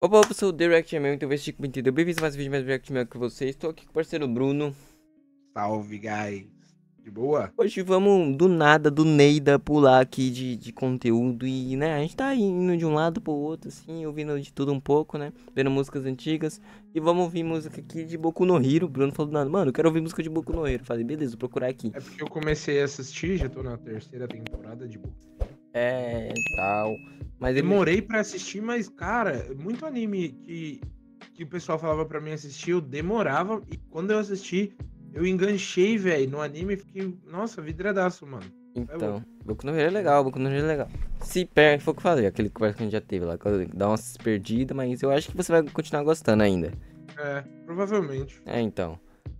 Opa, eu sou o The React meu, então vou com entendeu? Bem-vindos a mais um vídeo mais React meu que vocês. Estou aqui com o parceiro Bruno. Salve, guys. De boa? Hoje vamos do nada, do Neida, pular aqui de conteúdo e, né, a gente tá indo de um lado pro outro, assim, ouvindo de tudo um pouco, né, vendo músicas antigas. E vamos ouvir música aqui de Boku no Hero. O Bruno falou do nada, mano, eu quero ouvir música de Boku no Hero. Falei, beleza, vou procurar aqui. É porque eu comecei a assistir, já tô na terceira temporada de boa. Tal. Mas ele... Demorei pra assistir, mas, cara, muito anime que o pessoal falava pra mim assistir, eu demorava. E quando eu assisti, eu enganchei, velho, no anime. Fiquei, nossa, vidradaço, mano. Então, Boku no Hero é legal, Boku no Hero é legal. Se perde, foi o que eu falei, aquele conversa que a gente já teve lá, dá umas perdidas, mas eu acho que você vai continuar gostando ainda. É, provavelmente. Então.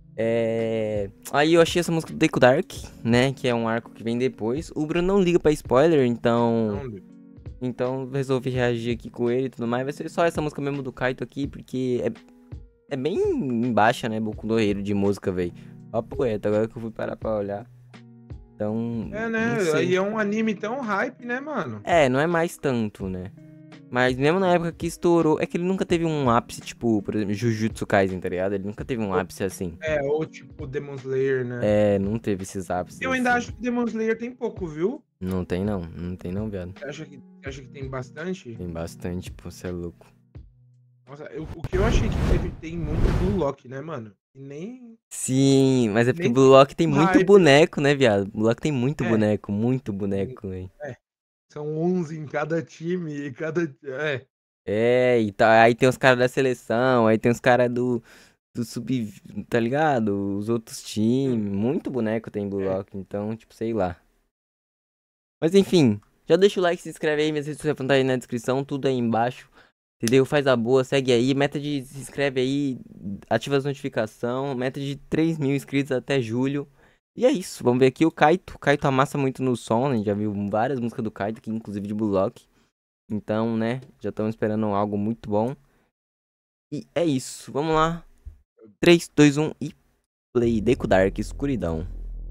Aí eu achei essa música do Deku Dark, né, que é um arco que vem depois. O Bruno não liga pra spoiler, então... Então resolvi reagir aqui com ele e tudo mais. Vai ser só essa música mesmo do Kaito aqui, porque é bem embaixo, né, Boku no Hero de música, velho. Ó, poeta, agora que eu fui parar pra olhar. Então... É, né, aí é um anime tão hype, né, mano? Não é mais tanto, né. Mas mesmo na época que estourou, é que ele nunca teve um ápice, tipo, por exemplo, Jujutsu Kaisen, tá ligado? Ele nunca teve um ápice assim. Ou tipo Demon Slayer, né? Não teve esses ápices. Eu ainda acho que Demon Slayer tem pouco, viu? Não tem não viado. Você acha que tem bastante? Tem bastante, pô, você é louco. Nossa, o que eu achei que tem muito Blue Lock, né, mano? E nem... Sim, mas é porque Nem Blue Lock tem muito hype. boneco, né, viado? Blue Lock tem muito boneco, velho. São 11 em cada time, e cada... E tá, aí tem os caras da seleção, aí tem os caras do sub, tá ligado? Os outros times, muito boneco tem Blue Lock, então, tipo, sei lá. Mas enfim, já deixa o like, se inscreve aí, minhas redes sociais vão estar aí na descrição, tudo aí embaixo. Entendeu? Faz a boa, segue aí, meta de se inscreve aí, ativa as notificações, meta de 3 mil inscritos até julho. E é isso, vamos ver aqui o Kaito. O Kaito amassa muito no som, né? Já viu várias músicas do Kaito aqui, inclusive de Blue Lock. Então, né, já estamos esperando algo muito bom. E é isso, vamos lá. 3, 2, 1 e play. Deku Dark, escuridão.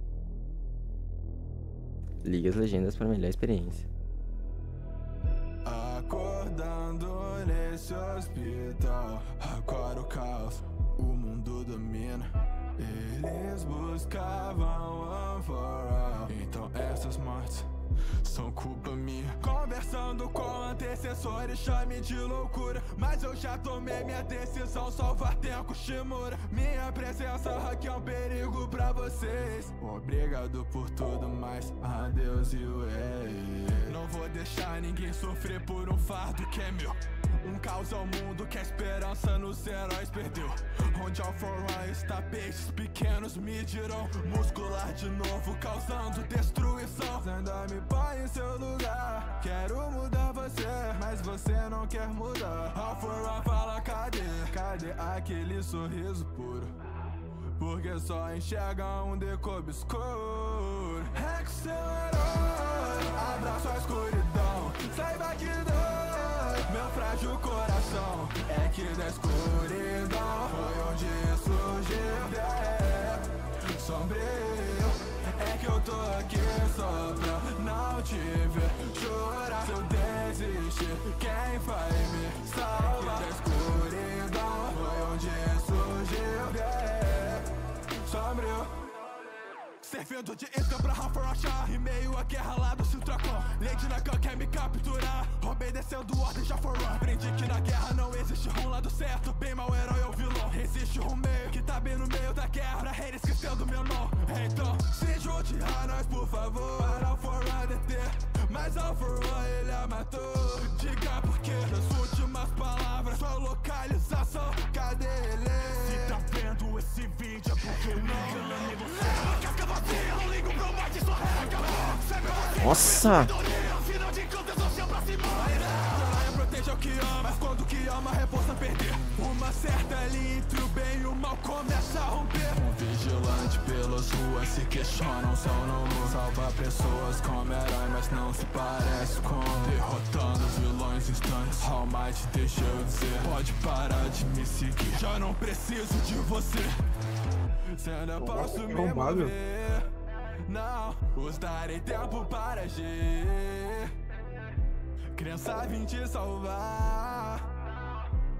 Liga as legendas para melhor experiência. Acordando nesse hospital, agora o caos, o mundo domina. Eles buscavam one for all, então essas mortes são culpa minha. Conversando com antecessores, chame de loucura, mas eu já tomei minha decisão, salvar Tenko Shimura. Minha presença aqui é um perigo pra vocês. Obrigado por tudo, mas adeus e ué. Não vou deixar ninguém sofrer por um fardo que é meu. Um caos ao mundo que a esperança nos heróis perdeu. Onde All For One está, peixes pequenos me dirão. Muscular de novo, causando destruição. Ainda me põe em seu lugar. Quero mudar você, mas você não quer mudar. All For One fala cadê? Cadê aquele sorriso puro? Porque só enxerga um Deku obscuro. É que seu herói abraça a escuridão. Saiba que dói meu frágil coração. É que da escuridão foi onde surgiu sombrio. É que eu tô aqui só pra não te ver chorar. Se eu desistir, quem vai me salvar? É que da escuridão foi onde surgiu sombrio. Servindo de isca pra Rafa achar. Em meio à guerra lá do Siltracon, Lady Nagan quer me capturar. Obedecendo ordem já for run. Aprendi que na guerra não existe um lado certo, bem mal herói ou vilão. Existe um meio que tá bem no meio da guerra, pra rei esquecendo meu nome. Então se junte a nós por favor, para All For One deter. Mas All For One ele a matou. Diga por quê, nas últimas palavras, sua localização, cadê ele? Se tá vendo esse vídeo é porque eu não você. Nossa! Proteja o que ama, mas quando o que ama reposta perder. Uma certa linha entre o bem e o mal começa a romper. Um vigilante pelas ruas se questionam, são não luz. Salva pessoas como herói, mas não se parece com derrotando vilões instantes. All Might deixa eu dizer, pode parar de me seguir, já não preciso de você. Se ainda posso me mover, não os darei tempo para agir. Criança, vim te salvar.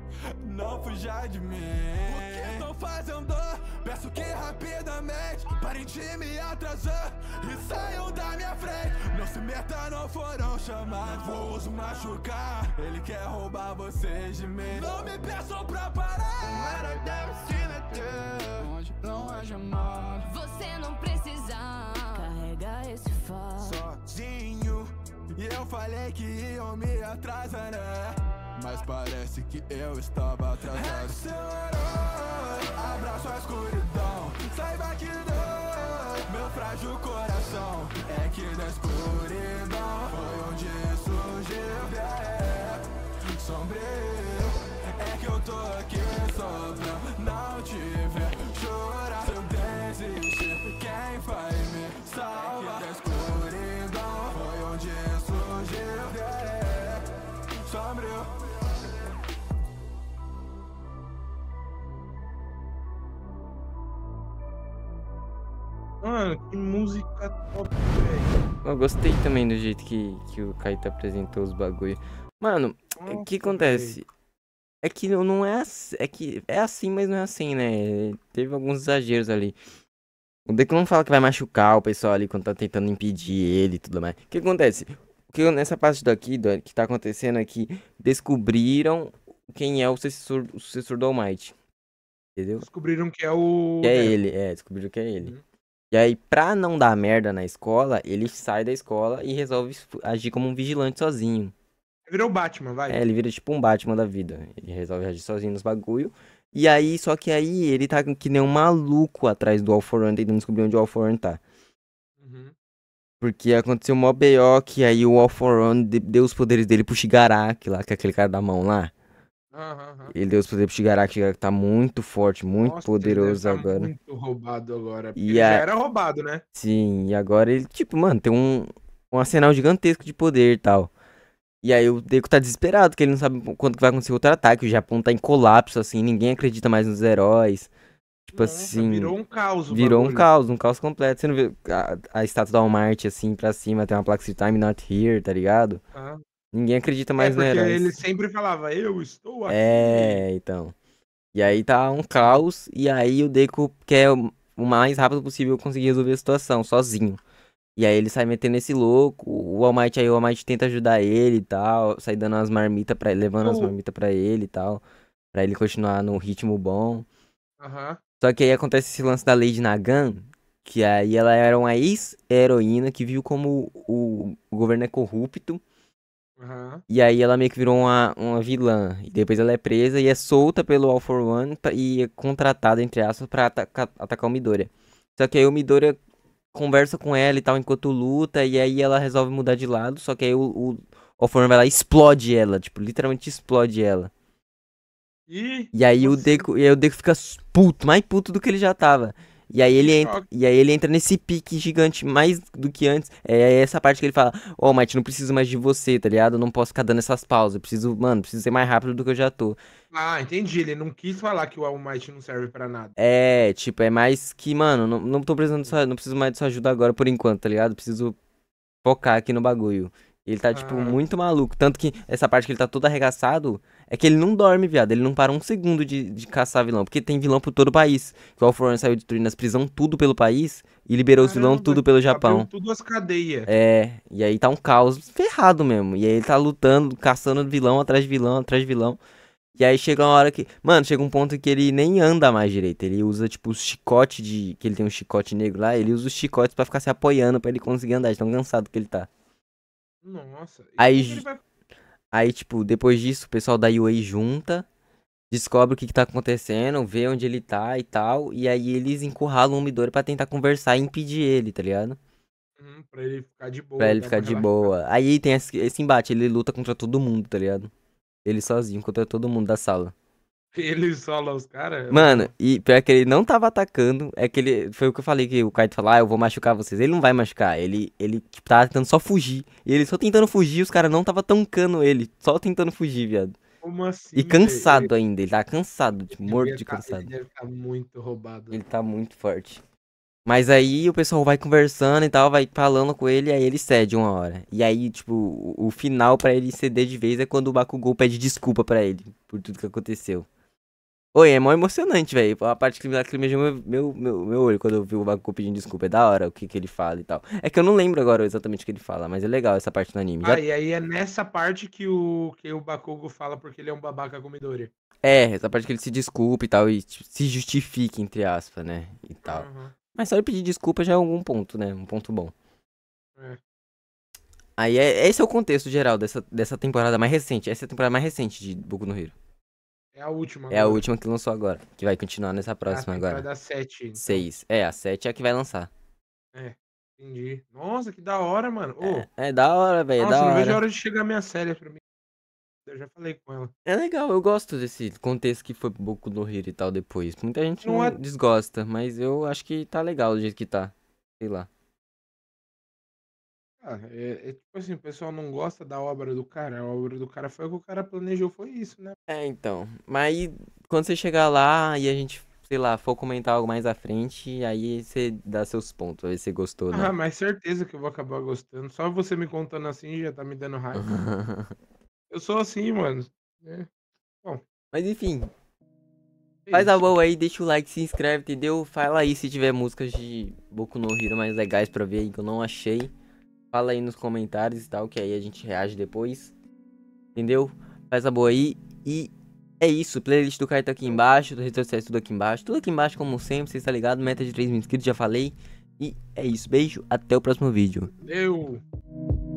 fuja de mim. O que tô fazendo? Peço que rapidamente parem de me atrasar e saiam da minha frente. Não se meta, não foram chamados, vou os machucar. Ele quer roubar vocês de mim. Não me peçam pra parar. Era deve se meter onde não é chamado. Você não precisa carregar esse fardo Sozinho. E eu falei que iam me atrasar, né? Mas parece que eu estava atrasado. Acelerou, abraço a escuridão. Saiba que dói meu frágil coração. É que da escuridão foi onde surgiu, sombrio. É que eu tô aqui sofrendo, não te ver chorar. Se eu desistir, quem vai me salvar? É que da escuridão foi onde surgiu, sombrio. Mano, que música top, velho. Eu gostei também do jeito que o Kaito apresentou os bagulho. Mano, o que acontece? É que não é assim, é que é assim, mas não é assim, né? Teve alguns exageros ali. O Deku não fala que vai machucar o pessoal ali quando tá tentando impedir ele e tudo mais. O que acontece? Nessa parte daqui, que tá acontecendo aqui, descobriram quem é o sucessor do All Might. Entendeu? Descobriram que é o... Que é Neco. ele, descobriram que é ele. Uhum. E aí, pra não dar merda na escola, ele sai da escola e resolve agir como um vigilante sozinho. Virou o Batman, vai. Ele vira tipo um Batman da vida. Ele resolve agir sozinho nos bagulho. E aí, só que aí ele tá que nem um maluco atrás do All For One, tentando descobrir onde o All For One tá. Uhum. Porque aconteceu mó B.O. que aí o All For One deu os poderes dele pro Shigaraki lá, que é aquele cara da mão lá. Aham. Ele deu os poderes pro Shigaraki, o Shigaraki tá muito forte, muito Nossa, poderoso ele deve tá agora. muito roubado agora. E Ele já a- era roubado, né? Sim, e agora ele, tipo, mano, tem um arsenal gigantesco de poder e tal. E aí o Deku tá desesperado, que ele não sabe quando que vai acontecer outro ataque. O Japão tá em colapso, assim, ninguém acredita mais nos heróis. Tipo Nossa, assim, virou um caos o virou bagulho. um caos completo. Você não vê a estátua da Walmart, assim, pra cima, tem uma placa de Time Not Here, tá ligado? Tá? Ninguém acredita mais nos Porque heróis. ele sempre falava, eu estou aqui. Então. E aí tá um caos, e aí o Deku quer o mais rápido possível conseguir resolver a situação, sozinho. E aí ele sai metendo esse louco, o All Might tenta ajudar ele e tal, sai dando umas marmitas pra ele, levando as O- marmitas pra ele e tal, pra ele continuar no ritmo bom. Aham. Só que aí acontece esse lance da Lady Nagan, que aí ela era uma ex-heroína que viu como o governo é corrupto, Aham. e aí ela meio que virou uma vilã. E depois ela é presa e é solta pelo All For One e é contratada, entre aspas, pra atacar o Midoriya. Só que aí o Midoriya conversa com ela e tal enquanto luta, e aí ela resolve mudar de lado, só que aí o All For One vai lá e explode ela, tipo, literalmente explode ela. E aí Nossa, o Deku fica puto, mais puto do que ele já tava. E aí ele entra, choque. e aí ele entra nesse pique gigante mais do que antes. É essa parte que ele fala: "Ó, Might, não preciso mais de você, tá ligado? Eu não posso ficar dando essas pausas. Eu preciso, mano, preciso ser mais rápido do que eu já tô." Ah, entendi. Ele não quis falar que o All Might não serve pra nada. Tipo, é mais que, mano, não tô precisando não preciso mais de sua ajuda agora por enquanto, tá ligado? Preciso focar aqui no bagulho. Ele tá, tipo, Ah. muito maluco. Tanto que essa parte que ele tá todo arregaçado é que ele não dorme, viado. Ele não para um segundo de caçar vilão. Porque tem vilão por todo o país. Que o All For One saiu destruindo as prisões tudo pelo país e liberou os vilão Caramba, tudo pelo Japão. abriu tudo as cadeias. E aí tá um caos ferrado mesmo. E aí ele tá lutando, caçando vilão atrás de vilão, atrás de vilão. E aí chega uma hora que... Mano, chega um ponto que ele nem anda mais direito. Ele usa, tipo, os chicotes de... Que ele tem um chicote negro lá. Ele usa os chicotes pra ficar se apoiando pra ele conseguir andar. De tão cansado que ele tá. Nossa. E Aí, como que ele vai... Aí, tipo, depois disso, o pessoal da UA junta, descobre o que tá acontecendo, vê onde ele tá e tal, e aí eles encurralam o Midori pra tentar conversar e impedir ele, tá ligado? Pra ele ficar de boa. Pra ele dar ficar uma de relaxada. boa. Aí tem esse embate, ele luta contra todo mundo, tá ligado? Ele sozinho contra todo mundo da sala. Ele sola os caras. Mano, e pior que ele não tava atacando, é que ele, foi o que eu falei, que o Kaito falou, eu vou machucar vocês. Ele não vai machucar, ele tipo, tava tentando só fugir. E ele só tentando fugir, os caras não tava tancando ele, só tentando fugir, viado. Como assim? E cansado ainda, ele tá cansado, tipo, morto de Ele cansado. deve estar muito roubado. Ele tá muito forte. Mas aí o pessoal vai conversando e tal, vai falando com ele, aí ele cede uma hora. E aí, tipo, o final pra ele ceder de vez é quando o Bakugou pede desculpa pra ele por tudo que aconteceu. Oi, é mó emocionante, velho. A parte que lacrimejou meu olho quando eu vi o Bakugou pedindo desculpa. É da hora o que ele fala e tal. É que eu não lembro agora exatamente o que ele fala, mas é legal essa parte do anime. Ah, e aí é nessa parte que o Bakugo fala porque ele é um babaca com Midori. Essa parte que ele se desculpa e tal, e tipo, se justifica, entre aspas, né? E tal. Aham, Mas só ele pedir desculpa já é algum ponto, né? Um ponto bom. é. Aí esse é o contexto geral dessa temporada mais recente. Essa é a temporada mais recente de Boku no Hero. É a última É a agora. última que lançou agora. Que vai continuar nessa É a próxima agora. temporada 7, então. 6. A 7 é a que vai lançar. É, entendi. Nossa, que da hora, mano. Ô, É da hora, velho. É nossa, da não vejo a hora. hora de chegar a minha série pra mim. Eu já falei com ela. É legal, eu gosto desse contexto que foi Boku no Hero e tal depois. Muita gente Não não é. desgosta, mas eu acho que tá legal do jeito que tá. Sei lá. Tipo assim, o pessoal não gosta da obra do cara. A obra do cara foi o que o cara planejou, foi isso, né? Então. Mas aí, quando você chegar lá e a gente, sei lá, for comentar algo mais à frente, aí você dá seus pontos, ver se você gostou ou Ah, não. mas certeza que eu vou acabar gostando. Só você me contando assim já tá me dando raiva. Eu sou assim, mano. É, bom, Mas enfim, é faz a isso. boa aí, deixa o like, se inscreve, entendeu? Fala aí se tiver músicas de Boku no Hero mais legais pra ver aí que eu não achei. Fala aí nos comentários e tal, que aí a gente reage depois. Entendeu? Faz a boa aí. E é isso. Playlist do Caio tá aqui embaixo. Das redes sociais tudo aqui embaixo. Tudo aqui embaixo, como sempre. Você está ligado? Meta de 3 mil inscritos, já falei. E é isso. Beijo. Até o próximo vídeo. Eu.